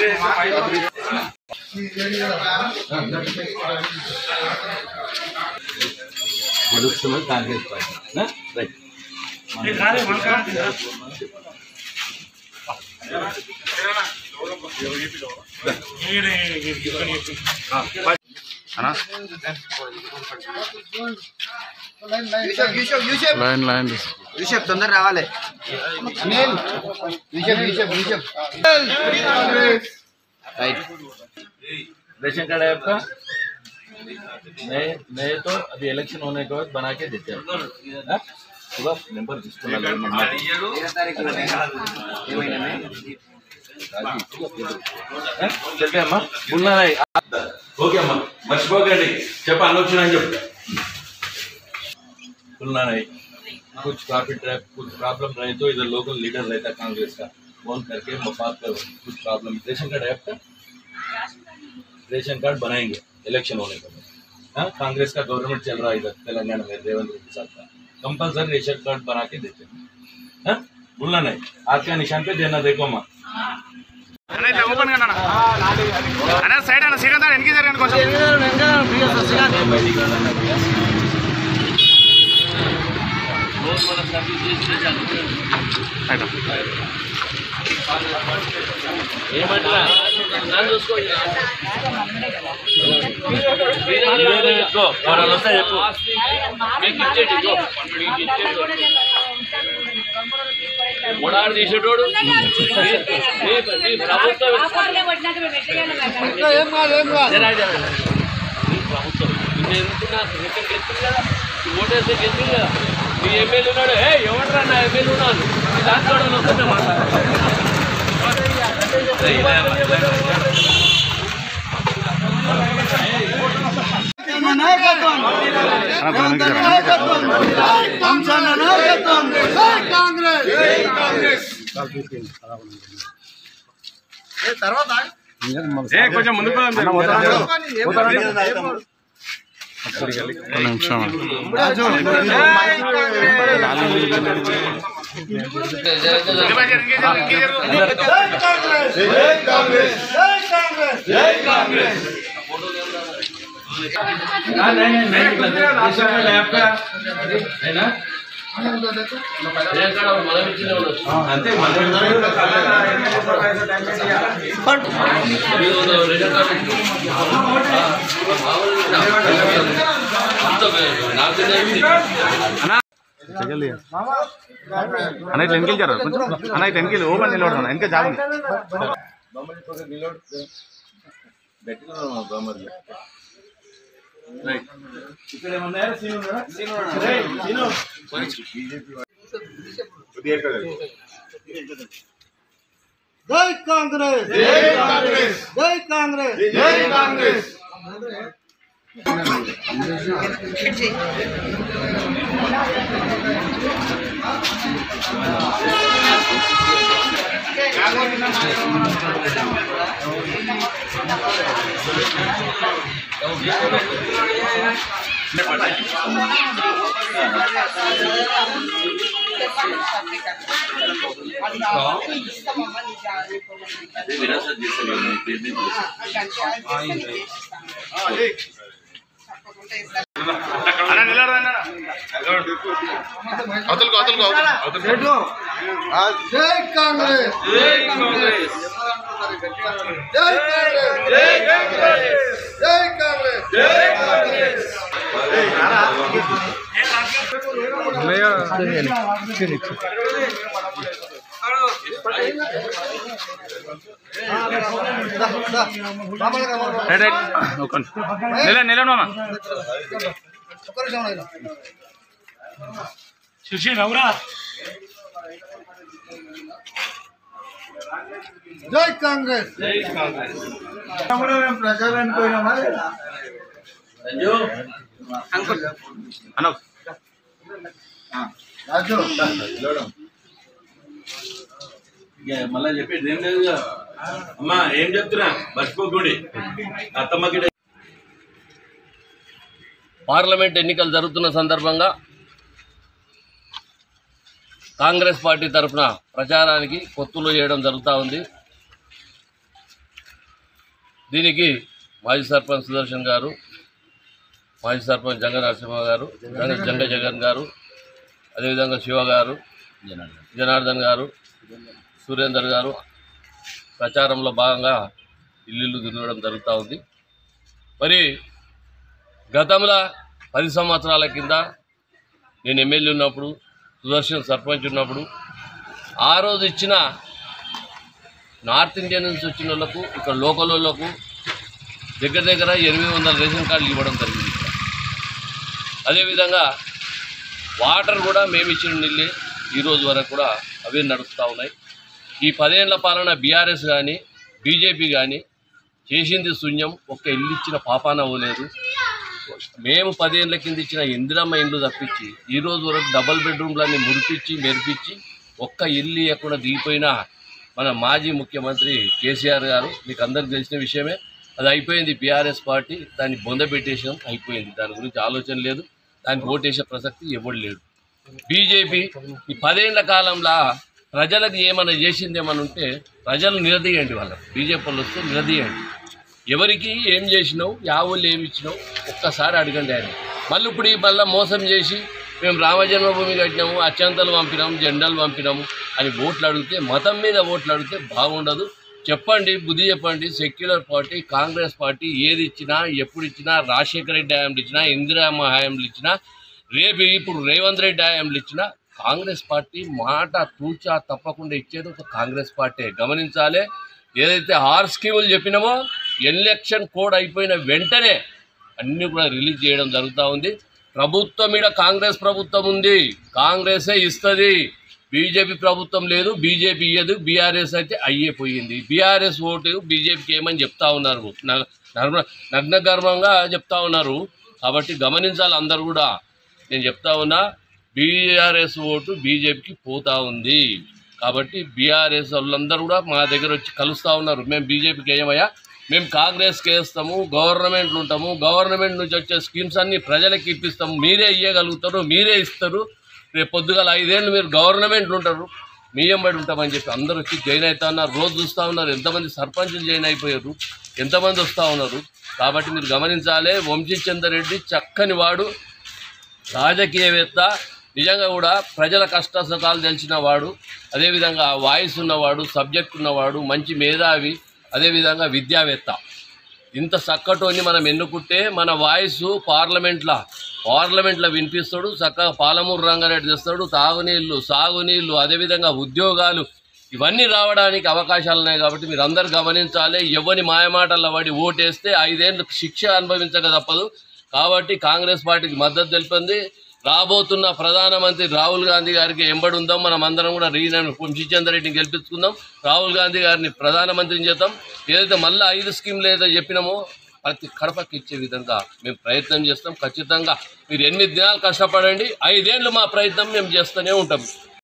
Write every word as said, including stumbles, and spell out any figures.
గెలుస్తున్నది Congress party. Right తొందర రావాలి. Ration card है आपका? नए नए तो अभी इलेक्शन होने के बाद बना के देते हैं। सुबह नंबर चलते अम्मा बोलना नहीं ओके अम्मा मर्చిపోకండి చెప్ప ఆలోచన అని చెప్పు बोलना नहीं कुछ प्रॉफिट है कुछ प्रॉब्लम रहे तो इधर लोकल लीडर रहता कांग्रेस का फोन करके बात करो कुछ प्रॉब्लम रेशन कार्ड है आपका? रेशन कार्ड बनाएंगे इलेक्शन होने के बाद। हाँ कांग्रेस का गवर्नमेंट चल रहा है इधर तेलंगाना में रेवंत रेड्डी साहब का कंपलसरी रेशन कार्ड बना के देते हैं। हाँ भूलना नहीं आज का निशान पे देना देखो माँ సైడ్ అన్న శ్రీకాంత్ వెనక్కి జరగండి కొంచెం ఏమంటారా చూసుకోండి చెప్పు ఓడాడు తీసేటోడు ప్రభుత్వం ఓటేస్తే గెలిచింది కదా మీ ఎమ్మెల్యే ఉన్నాడు ఏ ఎవడరా నా ఎమ్మెల్యే ఉన్నాను దాంట్లో వస్తుంటే కొంచెం ముందుకు అంతే అన్న ఇట్లా వెనకెళ్ళి జర కొంచెం అన్న ఇట్లా వెనకెళ్ళి ఓపెన్ నిలబడదు వెనక జాగ్రత్త ఇక్కడ ఏమన్నా జై కాంగ్రెస్ జై కాంగ్రెస్ జై కాంగ్రెస్ జై కాంగ్రెస్ విరాసత్ జై కాంగ్రెస్ జై కాంగ్రెస్ జై కాంగ్రెస్ జై కాంగ్రెస్ జై కాంగ్రెస్ సుశీ నవరా జై కాంగ్రెస్ జై కాంగ్రెస్ ప్రజారానికి పోయినామా సంజు అంకుల్ అన్న రాజు మళ్ళా చెప్పేది ఏం లేదు అమ్మా ఏం చెప్తున్నా మర్చిపోకండి అత్తమ్మకి పార్లమెంట్ ఎన్నికలు జరుగుతున్న సందర్భంగా కాంగ్రెస్ పార్టీ తరఫున ప్రచారానికి పొత్తులు చేయడం జరుగుతూ ఉంది. దీనికి మాజీ సర్పంచ్ సుదర్శన్ గారు, మాజీ సర్పంచ్ జంగ నరసింహ గారు, జంగ జగన్ గారు, అదేవిధంగా శివ గారు, జనార్దన్ గారు, సురేందర్ గారు ప్రచారంలో భాగంగా ఇల్లు తిరగడం జరుగుతూ ఉంది. మరి గతంలో పది సంవత్సరాల కింద నేను ఎమ్మెల్యే ఉన్నప్పుడు, సుదర్శన్ సర్పంచ్ ఉన్నప్పుడు ఆ రోజు ఇచ్చిన నార్త్ ఇండియా నుంచి వచ్చిన వాళ్ళకు, ఇక్కడ లోకల్ వాళ్ళకు దగ్గర దగ్గర ఎనిమిది వందల రేషన్ కార్డులు ఇవ్వడం జరిగింది. అదేవిధంగా వాటర్ కూడా మేము ఇచ్చిన నీళ్ళే ఈరోజు వరకు కూడా అవే నడుస్తూ ఉన్నాయి. ఈ పదేళ్ల పాలన బీఆర్ఎస్ కానీ బీజేపీ కానీ చేసింది శూన్యం. ఒక్క ఇల్లు ఇచ్చిన పాపాన అవ్వలేదు. మేము పదేళ్ల కింద ఇచ్చిన ఇందిరమ్మ ఇండ్లు తప్పించి ఈరోజు వరకు డబుల్ బెడ్రూమ్లన్నీ మురిపించి మెరిపించి ఒక్క ఇల్లు ఎక్కడ దిగిపోయినా మన మాజీ ముఖ్యమంత్రి కేసీఆర్ గారు, మీకు అందరికి తెలిసిన విషయమే, అది అయిపోయింది. బీఆర్ఎస్ పార్టీ దాన్ని బొందబెట్టేసాం, అయిపోయింది. దాని గురించి ఆలోచన లేదు, దానికి ఓటేసే ప్రసక్తి ఎవడు లేడు. బీజేపీ ఈ పదేళ్ల కాలంలో ప్రజలకు ఏమైనా చేసిందేమని ఉంటే ప్రజలు నిలదీయండి, వాళ్ళకి బీజేపీ వాళ్ళు వస్తే నిలదీయండి. ఎవరికి ఏం చేసినావు, యావుళ్ళు ఏమి ఇచ్చినావు ఒక్కసారి అడగండి ఆయన. మళ్ళీ ఇప్పుడు ఈ మళ్ళీ మోసం చేసి మేము రామజన్మభూమి కట్టినాము, అత్యంతలు పంపినాము, జెండాలు పంపినాము అని ఓట్లు అడిగితే, మతం మీద ఓట్లు అడిగితే బాగుండదు. చెప్పండి, బుద్ధి చెప్పండి. సెక్యులర్ పార్టీ కాంగ్రెస్ పార్టీ ఏది ఇచ్చినా, ఎప్పుడు ఇచ్చినా, రాజశేఖర రెడ్డి హయాంలు ఇచ్చినా, ఇందిరామ్మ హయాంలు ఇచ్చినా, రేపు ఇప్పుడు రేవంత్ రెడ్డి హయాంలు ఇచ్చినా కాంగ్రెస్ పార్టీ మాట తూచా తప్పకుండా ఇచ్చేది ఒక కాంగ్రెస్ పార్టీ. గమనించాలి. ఏదైతే ఆరు స్కీములు చెప్పినామో ఎలక్షన్ కోడ్ అయిపోయిన వెంటనే అన్నీ కూడా రిలీజ్ చేయడం జరుగుతూ ఉంది. ప్రభుత్వం మీద కాంగ్రెస్ ప్రభుత్వం ఉంది, కాంగ్రెసే ఇస్తుంది. బీజేపీ ప్రభుత్వం లేదు, బీజేపీ ఇయ్యదు. బీఆర్ఎస్ అయితే అయ్యే పోయింది. బీఆర్ఎస్ ఓటు బీజేపీకి ఏమని చెప్తా ఉన్నారు, నగ్న గర్వంగా చెప్తా ఉన్నారు. కాబట్టి గమనించాలి అందరు కూడా. నేను చెప్తా ఉన్నా, బీఆర్ఎస్ ఓటు బీజేపీకి పోతా ఉంది. కాబట్టి బీఆర్ఎస్ వాళ్ళందరూ కూడా మా దగ్గర వచ్చి కలుస్తూ ఉన్నారు. మేము బీజేపీకి వేయమయ్యా, మేము కాంగ్రెస్కి వేస్తాము, గవర్నమెంట్లు ఉంటాము, గవర్నమెంట్ నుంచి వచ్చే స్కీమ్స్ అన్నీ ప్రజలకు ఇప్పిస్తాము, మీరే ఇవ్వగలుగుతారు, మీరే ఇస్తారు. రేపు పొద్దుగాల ఐదేళ్ళు మీరు గవర్నమెంట్లు ఉంటారు, మీ ఎంబడి ఉంటామని చెప్పి అందరూ వచ్చి జాయిన్ అవుతా ఉన్నారు. రోజు చూస్తూ ఉన్నారు ఎంతమంది సర్పంచులు జాయిన్ అయిపోయారు, ఎంతమంది వస్తూ ఉన్నారు. కాబట్టి మీరు గమనించాలి. వంశీచందర్ రెడ్డి చక్కని వాడు, రాజకీయవేత్త, నిజంగా కూడా ప్రజల కష్ట సుఖాలు తెలిసిన వాడు, అదేవిధంగా వాయిస్ ఉన్నవాడు, సబ్జెక్ట్ ఉన్నవాడు, మంచి మేధావి, అదేవిధంగా విద్యావేత్త. ఇంత చక్కటోని మనం ఎన్నుకుంటే మన వాయిస్ పార్లమెంట్లో పార్లమెంట్లో వినిపిస్తాడు. చక్కగా పాలమూరు రంగారెడ్డి తెస్తాడు. తాగునీళ్ళు, సాగునీళ్ళు, అదేవిధంగా ఉద్యోగాలు ఇవన్నీ రావడానికి అవకాశాలు ఉన్నాయి. కాబట్టి మీరు అందరు గమనించాలి. ఎవరి మాయమాటల్లో పడి ఓటేస్తే ఐదేళ్ళు శిక్ష అనుభవించక తప్పదు. కాబట్టి కాంగ్రెస్ పార్టీకి మద్దతు తెలిపింది. రాబోతున్న ప్రధానమంత్రి రాహుల్ గాంధీ గారికి ఎంబడి ఉందాం. మనం అందరం కూడా రీనన్ వంశీచందర్ రెడ్డిని గెలిపించుకుందాం, రాహుల్ గాంధీ గారిని ప్రధానమంత్రిని చేద్దాం. ఏదైతే మళ్ళీ ఐదు స్కీమ్లు ఏదో చెప్పినామో ప్రతి కడపకి ఇచ్చే విధంగా మేము ప్రయత్నం చేస్తాం. ఖచ్చితంగా మీరు ఎనిమిది దినాలు కష్టపడండి, ఐదేళ్ళు మా ప్రయత్నం మేము చేస్తూనే ఉంటాం.